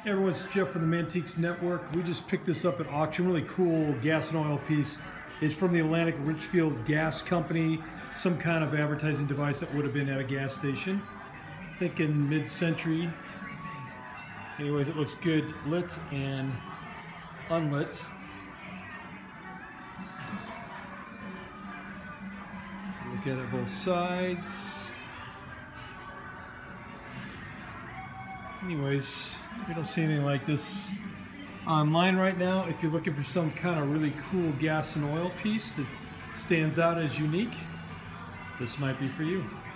Hey everyone, it's Jeff from the Mantiques Network. We just picked this up at auction. Really cool gas and oil piece. It's from the Atlantic Richfield Gas Company. Some kind of advertising device that would have been at a gas station. I think in mid-century. Anyways, it looks good lit and unlit. Look at it both sides. Anyways, we don't see anything like this online right now. If you're looking for some kind of really cool gas and oil piece that stands out as unique, this might be for you.